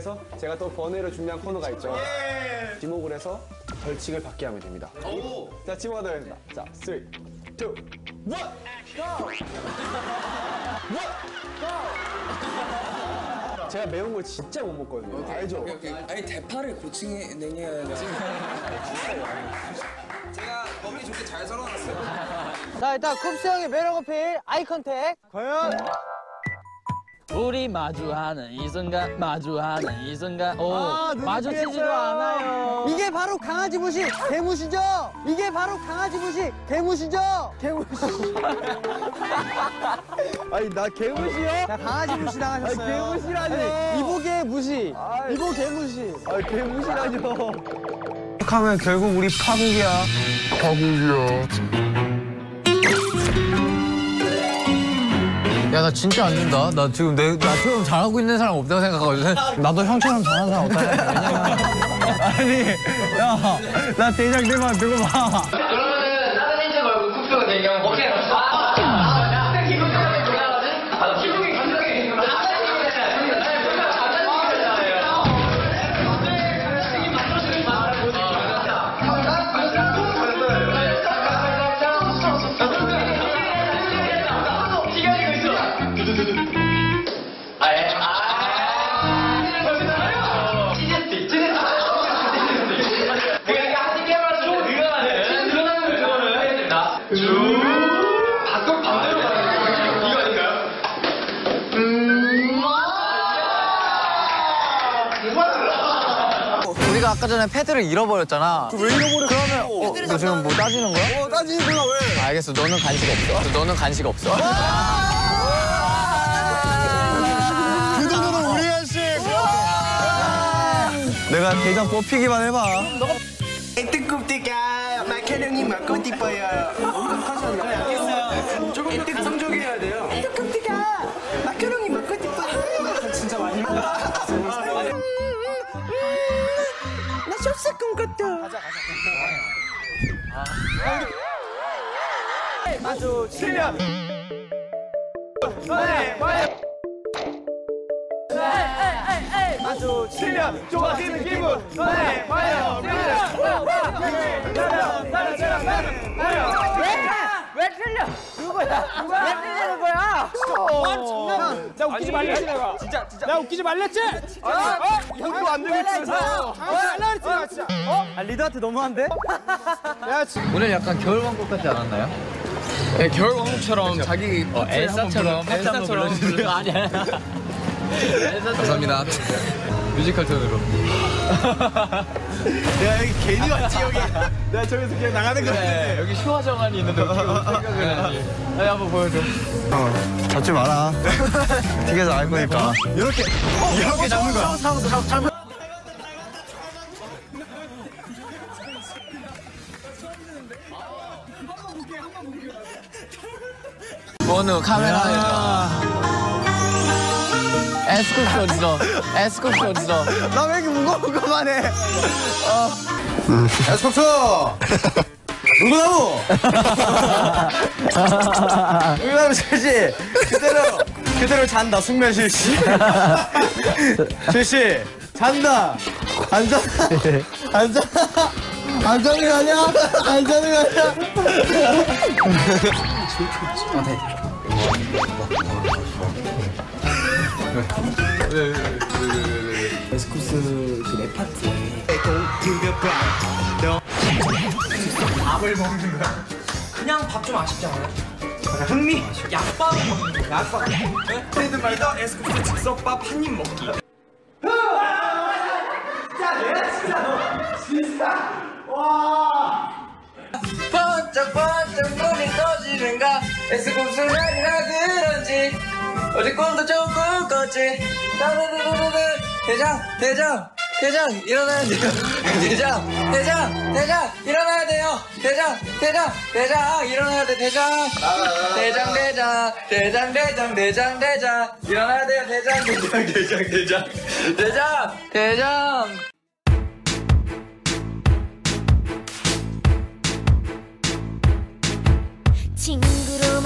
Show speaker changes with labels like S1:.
S1: 위해서 제가 또 번외로 준비한 코너가 있죠. 지목을 해서 벌칙을 받게 하면 됩니다. 자, 지목하도록 하겠습니다. 자, 3, 2, 1, GO! 제가 매운 걸 진짜 못 먹거든요. 알죠?
S2: 오케이. 아니 대파를 고층에 냉해야 돼. 제가 먹기 좋게 잘 썰어놨어요.
S3: 자, 일단 쿱스 형의 매력 어필 아이 컨택. 과연
S4: 우리 마주하는 이 순간 오 마주치지도 않아요.
S3: 이게 바로 강아지 무식 개무시죠? 이게 바로 강아지 무식 개무시죠? 개무시.
S1: 아니, 나 개무시요?
S3: 자, 강아지 무시 당하셨어요.
S1: 개무시라니.
S3: 이보개 무시. 이보 개무시.
S1: 아, 개무시라뇨.
S5: 하면 결국 우리 파국이야.
S4: 야 나 진짜 안 된다. 나 지금 나처럼 잘하고 있는 사람 없다고 생각하거든.
S5: 나도 형처럼 잘하는 사람 없다. 왜냐면 아니, 야, 나 대장 대만 두고 봐.
S6: 그러면은 다른 인제 말고 쿱스가 되면 오케이. 기분 때문에 돌아가지? 기분이 감정이
S4: 우리가 아까 전에 패드를 잃어버렸잖아.
S5: 왜 잃어버려?
S4: 그러면 너 지금 뭐 따지는 거야?
S5: 따지는구나, 왜?
S4: 알겠어. 너는 간식 없어. 너는 간식 없어.
S5: 그 돈으로 우리 한씩. 내가 대장 뽑히기만 해봐.
S2: 뜨끔뜨까 마카롱이 먹고 싶어요. 뜨끔 성적이어야 돼요. 뜨끔뜨까 마카롱이 먹고 싶어요. 진짜 많이 먹어. 나 쇼스콘 같아. 가자.
S1: 마주치면 마주치면 좋아지는 기분.
S3: 왜 틀려? 누구야? 왜 틀리는 거야?
S1: 나 웃기지 말랬지 내가. 진짜. 나 웃기지 말랬지. 형도 안 되고 있어. 말라 그랬지 진짜.
S3: 아, 리더한테 너무한데?
S4: 오늘 약간 겨울왕국 같지 않았나요?
S2: 네, 겨울왕국처럼 자기
S4: 엘사처럼 불러주세요. 아니야.
S2: 감사합니다. 뮤지컬 톤으로.
S1: 내가 여기 괜히 왔지 여기. 내가 저기서 그냥 나가는 거야.
S4: 네, 여기 슈화 정한이 있는데 어떻게 생각을 하니? 아니 한번 보여줘.
S5: 잡지 마라. 튀겨서 알 거니까.
S1: 이렇게 잡는 거야.
S4: 원우 카메라에 에스쿱스 어딨어? 에스쿱스 어딨어?
S5: 나 왜 이렇게 무거운 것만 해? 에스쿱스! 누구나무! 누구나무 실시! 그대로 잔다, 숙면 실시. 실시! 잔다! 안 잔다! 안 자는 거 아니야? 안 자는 거 아니야?
S2: 에스쿱스 그 랩 파트에
S6: 밥을 먹는 거야. 그냥 밥 좀 아쉽지 않아요? 흥미? 약밥을 먹는 거야. 약밥. 프레드 말더 에스쿱스 즉석밥 한 입 먹기.
S4: 번쩍번쩍 눈이 떠지는가 에스쿱스 날이라 그런지 어제 꿈도 조금 꿨지 따르르르르 대장 일어나야 돼요 대장 일어나야 돼요 대장 일어나야 돼 대장 일어나야 돼요 대장
S7: 친구로